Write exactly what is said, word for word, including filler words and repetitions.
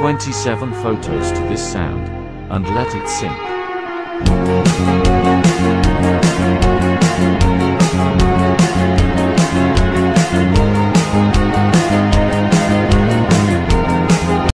twenty-seven photos to this sound, and let it sink.